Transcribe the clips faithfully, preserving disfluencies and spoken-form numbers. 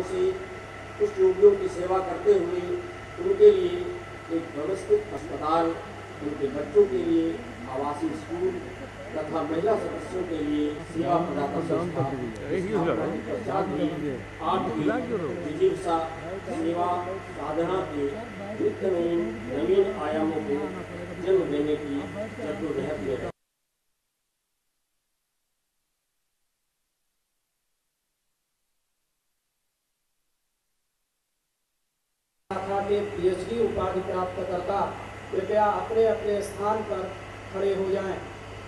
से कुष्ठ रोगियों की सेवा करते हुए उनके लिए एक व्यवस्थित अस्पताल, उनके बच्चों के लिए आवासीय स्कूल तथा महिला सदस्यों के लिए सेवा प्रदाता संस्था पश्चात भी आपकी जिज्ञासा सेवा साधना के नित्य नवीन नवीन आयामों को जन्म देने की जद्दोजहद में के पीएचडी उपाधि प्राप्त करता कृपया अपने अपने स्थान पर खड़े हो जाएं।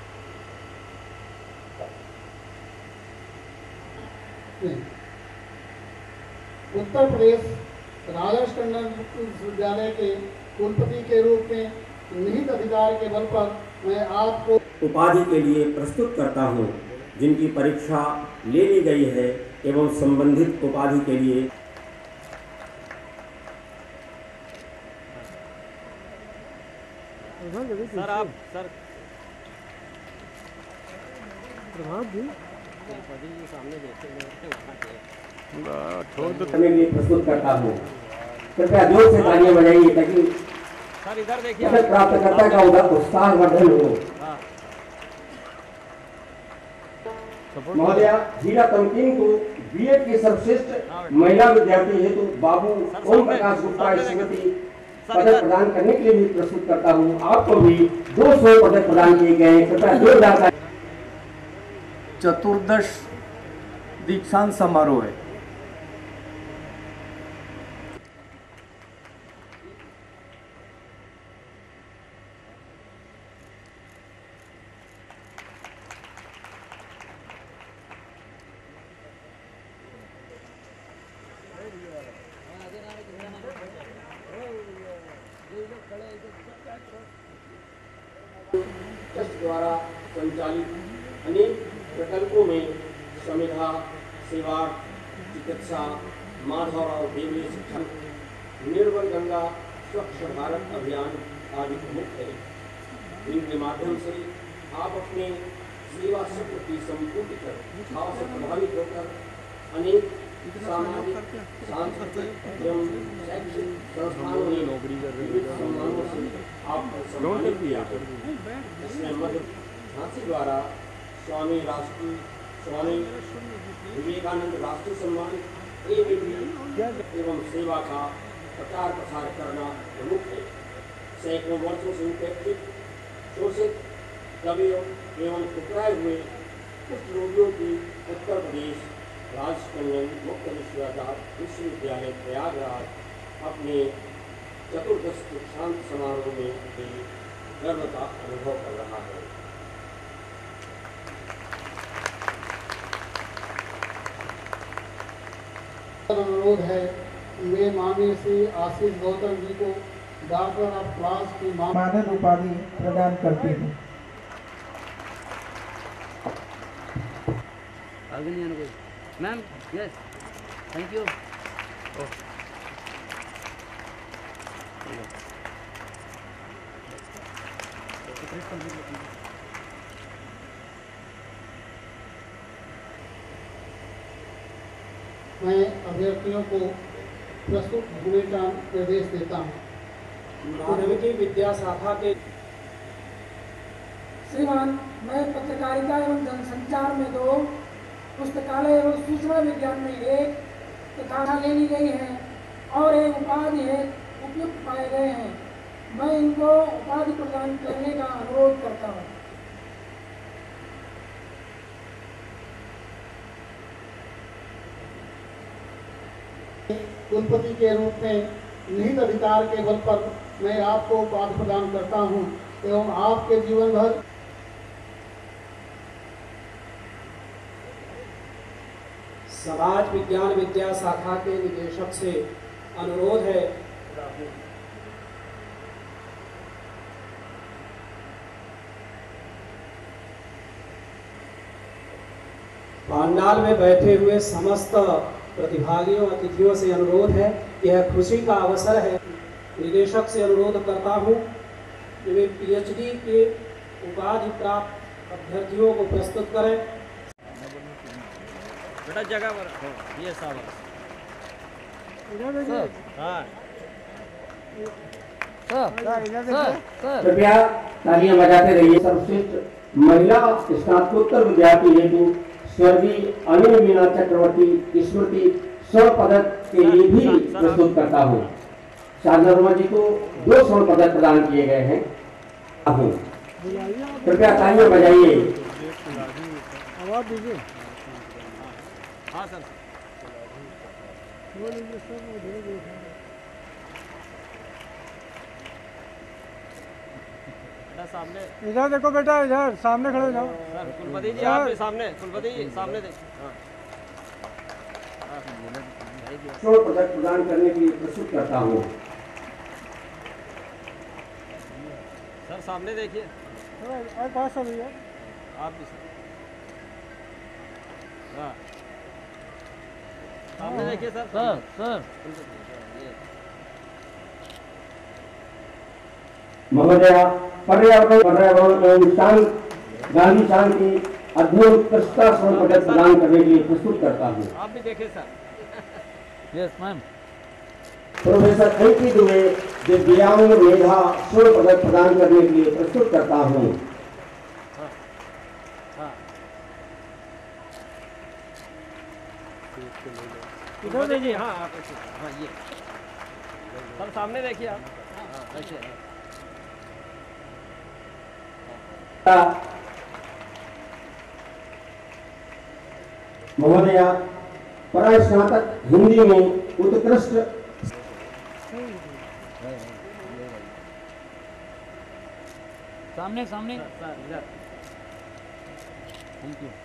उत्तर प्रदेश राजेश टंडन विश्वविद्यालय के कुलपति के रूप में निहित अधिकार के बल पर मैं आपको उपाधि के लिए प्रस्तुत करता हूं, जिनकी परीक्षा ले ली गई है एवं संबंधित उपाधि के लिए सर आप सर प्रभात जी सामने देखते करने के लिए प्रस्तुत करता हूँ। कृपया जोर से तालियां बजाइए ताकि सर इधर देखिए पदक प्राप्तकर्ता का उधर उत्साह वर्धन हो। महोदया हीरा तमकीन को बीएड की सर्वश्रेष्ठ महिला विद्यार्थी हेतु बाबू ओम प्रकाश गुप्ता स्मृति पदक प्रदान करने के लिए भी प्रस्तुत करता हूँ। आपको भी दो सौ पदक प्रदान किए गए हैं। कृपया जोरदार चतुर्दश दीक्षांत समारोह है। ट्रस्ट द्वारा संचालित अनेक प्रकल्पों में संविधा सेवा चिकित्सा माधवराव देवले शिक्षण निर्मल गंगा स्वच्छ भारत अभियान आदि प्रमुख है। इनके माध्यम से आप अपने सेवा सत्र की संपूर्ण कर भाव से प्रभावित होकर अनेक सामाजिक सांस्कृतिक एवं शैक्षिक संस्थानों ने विविध सम्मानों से आपको सम्मानित किया। इसमें मध्य झांसी द्वारा स्वामी राष्ट्रीय स्वामी विवेकानंद राष्ट्रीय सम्मान एबीवी एवं सेवा का प्रचार प्रसार करना प्रमुख है। सैकड़ों वर्षों से उपेक्षित शोषित दबियों एवं ठुकराए हुए कुष्ठ रोगियों की उत्तर प्रदेश राजेश टंडन मुक्त विश्वविद्यालय प्रयागराज अपने चतुर्दश दीक्षांत समारोह में भी गर्व का अनुभव कर रहा है। अनुरोध है वे माननीय श्री आशीष गौतम जी को डॉक्टर ऑफ क्लास की मानद उपाधि प्रदान करती हूँ। Ma'am yes thank you. मैं अभ्यर्थियों को प्रस्तुत होने का निर्देश देता हूँ। मानविकी विद्या शाखा के श्रीमान, मैं पत्रकारिता एवं जनसंचार में दो, पुस्तकालय एवं सूचना विज्ञान में एक तथा ले ली गई है और एक उपाधि है उपयुक्त पाए गए हैं। मैं इनको उपाधि प्रदान करने का अनुरोध करता हूँ। कुलपति के रूप में निहित अधिकार के बल पर मैं आपको उपाधि प्रदान करता हूँ एवं आपके जीवन भर समाज विज्ञान विद्या शाखा के निदेशक से अनुरोध है पंडाल में बैठे हुए समस्त प्रतिभागियों अतिथियों से अनुरोध है, यह खुशी का अवसर है। निदेशक से अनुरोध करता हूँ कि वे पीएचडी के उपाधि प्राप्त अभ्यर्थियों को प्रस्तुत करें। बेटा जगह पर ये सब इधर देखिए हाँ सर इधर देखिए कृपया तालियां बजाते रहिए। सर्वश्रेष्ठ महिला स्नातकोत्तर विद्यार्थी हेतु स्वर्गीय अनिल मीना चक्रवर्ती स्मृति स्वर्ण पदक के लिए भी प्रस्तुत करता हूँ। शारदा वर्मा जी को दो स्वर्ण पदक प्रदान किए गए हैं। कृपया तालियां बजाइए। आवाज दीजिए। हाँ सर वो लीजिए सर, वो दे दो। बेटा सामने इधर देखो बेटा, इधर सामने खड़े हो जाओ। सर कुलपति जी आप भी सामने, कुलपति जी सामने देख। हाँ स्वर्ण पदक प्रदान करने के लिए प्रस्तुत करता हूँ। सर सामने देखिए। और पास आ भैया। आप भी सर। हाँ सामने देखिए सर। सर सर महोदया पर्यावरण पर्यावरण एवं शांति गांधी शांति अध्ययन उत्कृष्टता स्वर्ण पदक प्रदान करने के लिए प्रस्तुत करता हूँ। आप भी देखिए sir. Yes ma'am. Professor N P Dubey दिव्यांग मेधा स्वर्ण पदक प्रदान करने के लिए प्रस्तुत करता हूँ। इधर देखिए। हाँ आप ऐसे, हाँ ये सर सामने देखिए आप। हाँ ऐसे महोदया परास्नातक हिंदी में उत्कृष्ट सामने सामने सर इधर। Thank you.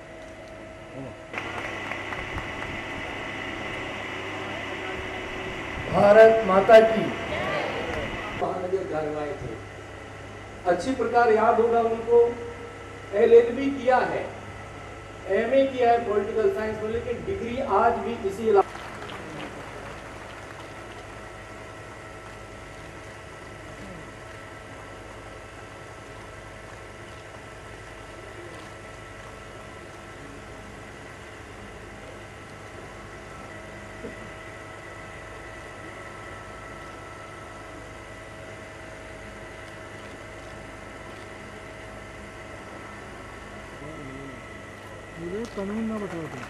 भारत माता की। महानगर करवाए थे, अच्छी प्रकार याद होगा उनको। एल एल बी किया है, एम ए किया है पॉलिटिकल साइंस में, लेकिन डिग्री आज भी इसी इलाके मुझे कानून ना बताओ तुम।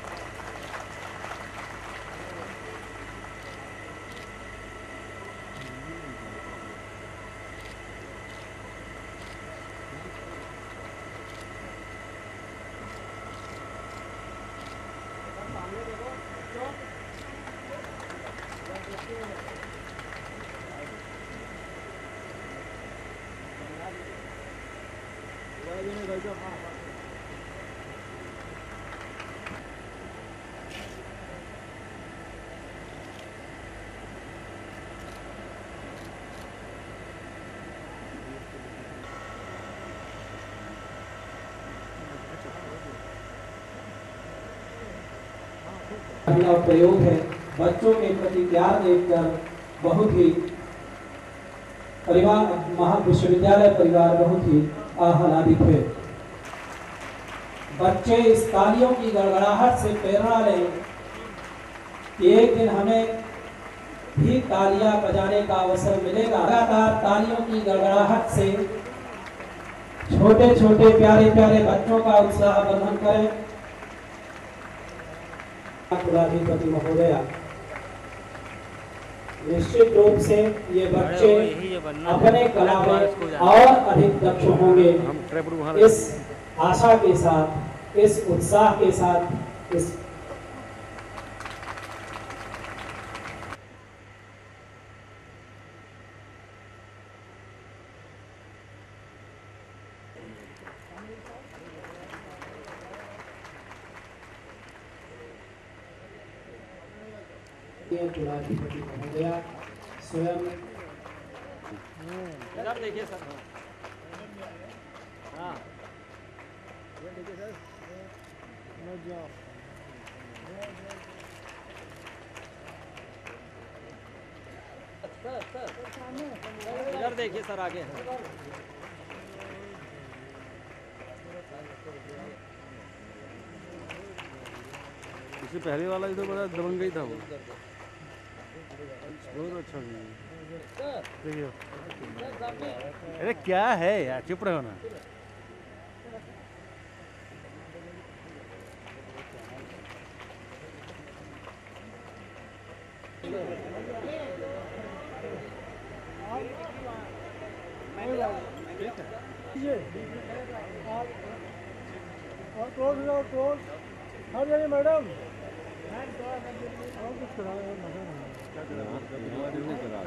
का प्रयोग है। बच्चों के प्रति प्यार देखकर बहुत ही परिवार महा विश्वविद्यालय परिवार बहुत ही आह्लादित है। बच्चे इस तालियों की गड़गड़ाहट से प्रेरणा लें कि एक दिन हमें भी तालियां बजाने का अवसर मिलेगा। लगातार तालियों की गड़गड़ाहट से छोटे छोटे प्यारे प्यारे बच्चों का उत्साह वर्धन करें। कुलाधिपति महोदया, निश्चित रूप से ये बच्चे अपने कला में और अधिक दक्ष होंगे। इस आशा के साथ, इस उत्साह के साथ, इस कुलाधिपति महोदया स्वयं इधर देखिए सर। हाँ इधर देखिए सर। सर सर इधर देखिए सर आगे। इससे पहले वाला इधर बड़ा दबंग ही था वो। बहुत अच्छा देखिए। अरे क्या है यार, चुप रहो ना। और क्लोज हो जाओ, क्लोज हर जगह मैडम। और कुछ करा क्या करा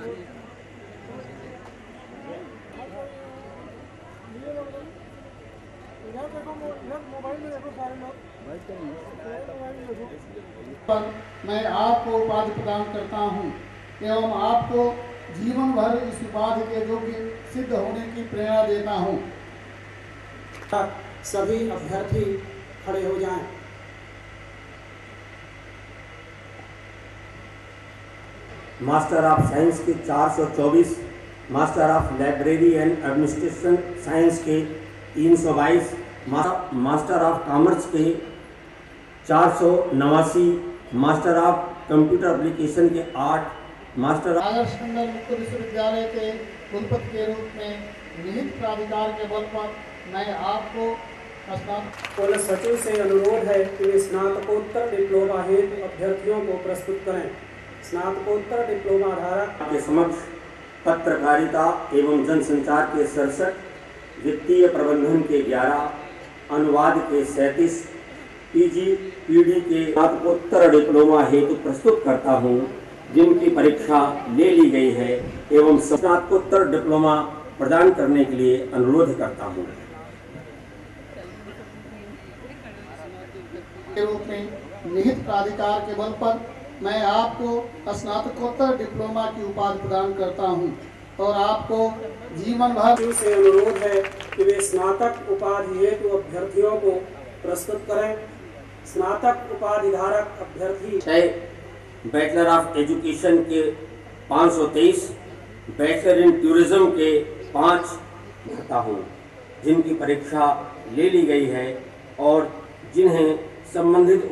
इधर देखो, इधर मोबाइल में देखो सारे लोग। पर मैं आपको उपाधि प्रदान करता हूँ एवं आपको जीवन भर इस उपाधि के योग्य सिद्ध होने की प्रेरणा देता हूँ। सभी अभ्यर्थी खड़े हो जाएं। मास्टर ऑफ साइंस के चार सौ चौबीस, master of library and administration science के तीन सौ बाईस, मास्टर ऑफ कॉमर्स के चार सौ नवासी, मास्टर ऑफ कंप्यूटर एप्लीकेशन के आठ, मास्टर आदर्श टंडन मुक्त विश्वविद्यालय के कुलपति के रूप में निहित प्राधिकार के बल पर मैं आपको कॉलेज सचिव से अनुरोध है कि वे स्नातकोत्तर डिप्लोमा हेतु अभ्यर्थियों को प्रस्तुत करें। स्नातकोत्तर डिप्लोमा धारक के समक्ष पत्रकारिता एवं जनसंचार के सड़सठ, वित्तीय प्रबंधन के ग्यारह, अनुवाद के सैंतीस, पीजी पीडी के स्नातकोत्तर डिप्लोमा हेतु प्रस्तुत करता हूँ, जिनकी परीक्षा ले ली गई है एवं स्नातकोत्तर डिप्लोमा प्रदान करने के लिए अनुरोध करता हूँ। के रूप में निहित प्राधिकार के बल पर मैं आपको स्नातकोत्तर डिप्लोमा की उपाधि प्रदान करता हूं और आपको जीवन भर से अनुरोध है कि वे स्नातक उपाधि हेतु अभ्यर्थियों को प्रस्तुत करें। स्नातक उपाधि धारक अभ्यर्थी बैचलर ऑफ एजुकेशन के पाँच सौ तेईस, बैचलर इन टूरिज्म के पाँच भरता हूँ, जिनकी परीक्षा ले ली गई है और जिन्हें संबंधित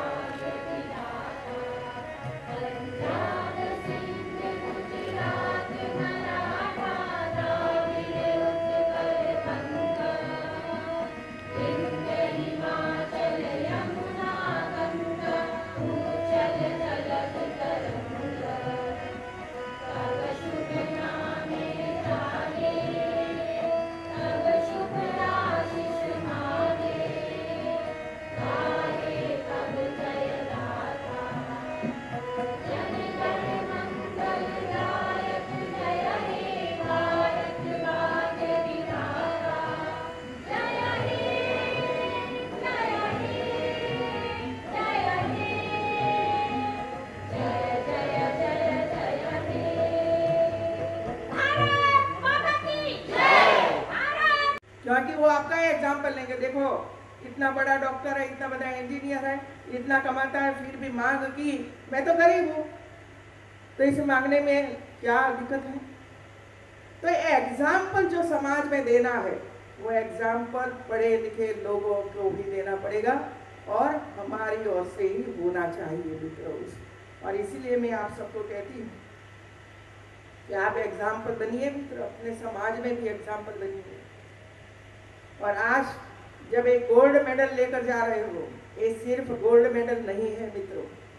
क्योंकि वो आपका एग्जाम्पल लेंगे। देखो इतना बड़ा डॉक्टर है, इतना बड़ा इंजीनियर है, इतना कमाता है, फिर भी मांग की मैं तो गरीब हूँ, तो इसे मांगने में क्या दिक्कत है? तो एग्जाम्पल जो समाज में देना है वो एग्जाम्पल पढ़े लिखे लोगों को भी देना पड़ेगा और हमारी ओर से ही होना चाहिए मित्रों। और इसीलिए मैं आप सबको कहती हूँ कि आप एग्जाम्पल बनिए मित्र, अपने समाज में भी एग्जाम्पल बनिए। और आज जब एक गोल्ड मेडल लेकर जा रहे हो, ये सिर्फ गोल्ड मेडल नहीं है मित्रों,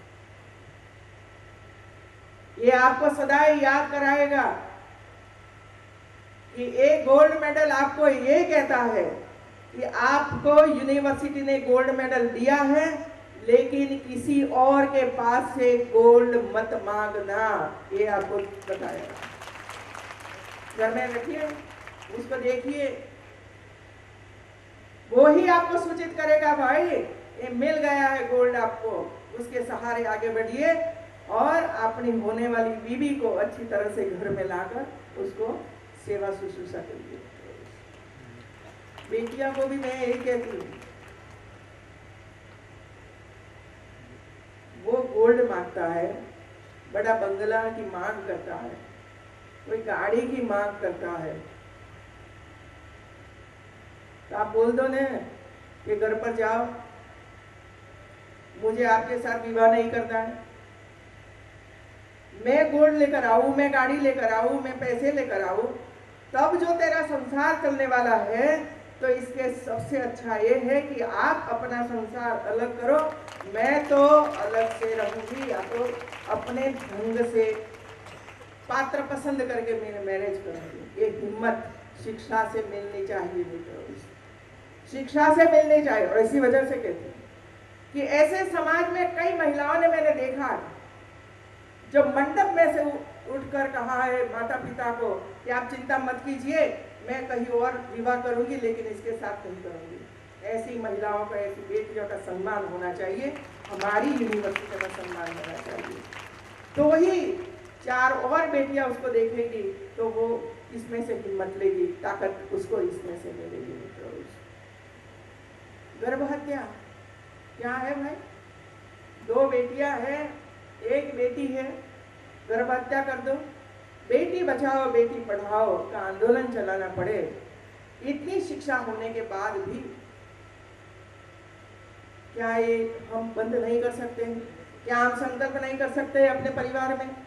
ये आपको सदैव याद कराएगा कि एक गोल्ड मेडल आपको ये कहता है कि आपको यूनिवर्सिटी ने गोल्ड मेडल दिया है, लेकिन किसी और के पास से गोल्ड मत मांगना, ये आपको बताएगा। घर में रखिए, उसको देखिए, वो ही आपको सूचित करेगा भाई ये मिल गया है गोल्ड आपको, उसके सहारे आगे बढ़िए और अपनी होने वाली बीवी को अच्छी तरह से घर में लाकर उसको सेवा शुश्रूषा करिए। बेटियों को भी मैं यही कहती हूँ, वो गोल्ड मांगता है, बड़ा बंगला की मांग करता है, कोई गाड़ी की मांग करता है, तो आप बोल दो ना कि घर पर जाओ, मुझे आपके साथ विवाह नहीं करना है, मैं गोल्ड लेकर आऊँ, मैं गाड़ी लेकर आऊँ, मैं पैसे लेकर आऊँ, तब जो तेरा संसार चलने वाला है, तो इसके सबसे अच्छा ये है कि आप अपना संसार अलग करो। मैं तो अलग से रहूँगी, या तो अपने ढंग से पात्र पसंद करके मेरे मैरिज करूँगी। ये हिम्मत शिक्षा से मिलनी चाहिए मित्रों, शिक्षा से मिलनी चाहिए। और इसी वजह से कहती हूँ कि ऐसे समाज में कई महिलाओं ने मैंने देखा है, जब मंडप में से उठकर कहा है माता पिता को कि आप चिंता मत कीजिए, मैं कहीं और विवाह करूंगी, लेकिन इसके साथ नहीं करूंगी। ऐसी महिलाओं का, ऐसी बेटियों का सम्मान होना चाहिए, हमारी यूनिवर्सिटी का सम्मान होना चाहिए। तो वही चार और बेटियां उसको देखेंगी तो वो इसमें से हिम्मत लेगी, ताकत उसको इसमें से मिलेगी। गर्भ हत्या क्या है भाई? दो बेटियां हैं, एक बेटी है, गर्भ हत्या कर दो। बेटी बचाओ बेटी पढ़ाओ का आंदोलन चलाना पड़े, इतनी शिक्षा होने के बाद भी क्या ये हम बंद नहीं कर सकते हैं? क्या हम संकल्प नहीं कर सकते अपने परिवार में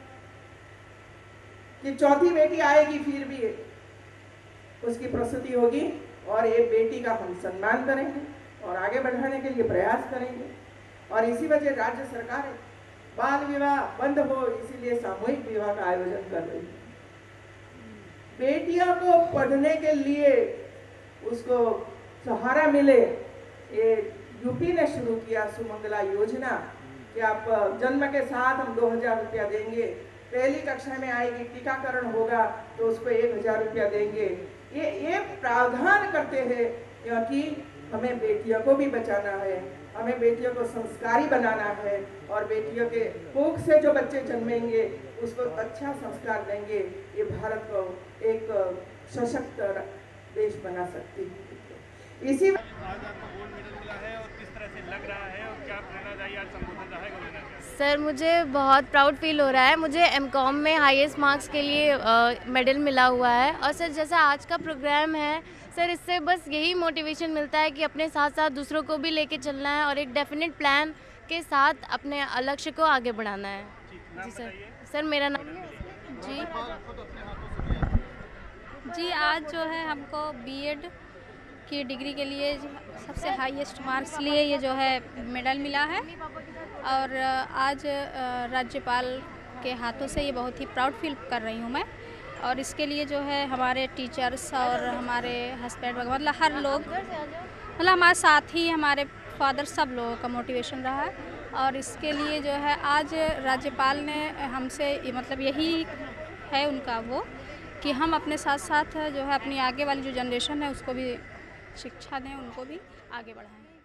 कि चौथी बेटी आएगी फिर भी उसकी प्रसूति होगी और ये बेटी का हम सम्मान करेंगे और आगे बढ़ाने के लिए प्रयास करेंगे। और इसी वजह राज्य सरकार बाल विवाह बंद हो, इसीलिए सामूहिक विवाह का आयोजन कर रही है। बेटियों को पढ़ने के लिए उसको सहारा मिले, ये यूपी ने शुरू किया सुमंगला योजना कि आप जन्म के साथ हम दो हजार रुपया देंगे, पहली कक्षा में आएगी टीकाकरण होगा तो उसको एक हजार रुपया देंगे। ये ये प्रावधान करते हैं क्योंकि हमें बेटियों को भी बचाना है, हमें बेटियों को संस्कारी बनाना है और बेटियों के कोख से जो बच्चे जन्मेंगे उसको अच्छा संस्कार देंगे, ये भारत को एक सशक्त देश बना सकती है। इसी सर मुझे बहुत प्राउड फील हो रहा है। मुझे एम कॉम में हाईएस्ट मार्क्स के लिए मेडल मिला हुआ है। और सर जैसा आज का प्रोग्राम है सर, इससे बस यही मोटिवेशन मिलता है कि अपने साथ साथ दूसरों को भी लेके चलना है और एक डेफिनेट प्लान के साथ अपने लक्ष्य को आगे बढ़ाना है। जी सर। सर मेरा नाम जी जी आज जो है हमको बीएड की डिग्री के लिए सबसे हाईएस्ट मार्क्स लिए ये जो है मेडल मिला है और आज राज्यपाल के हाथों से ये बहुत ही प्राउड फील कर रही हूँ मैं। और इसके लिए जो है हमारे टीचर्स और हमारे हस्बैंड मतलब हर लोग मतलब हमारे साथ ही हमारे फादर सब लोगों का मोटिवेशन रहा है। और इसके लिए जो है आज राज्यपाल ने हमसे मतलब यही है उनका वो कि हम अपने साथ साथ जो है अपनी आगे वाली जो जनरेशन है उसको भी शिक्षा दें, उनको भी आगे बढ़ाएं।